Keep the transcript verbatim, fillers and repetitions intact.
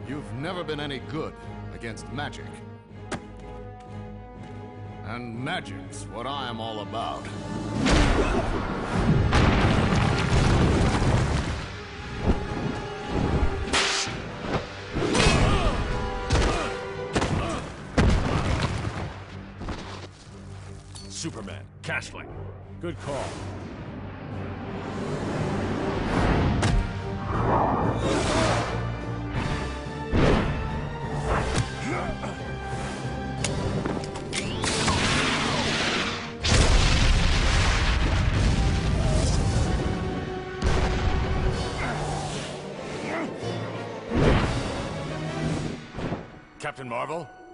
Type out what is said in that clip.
You've never been any good against magic. And magic's what I am all about. Superman, castling. Good call. Captain Marvel?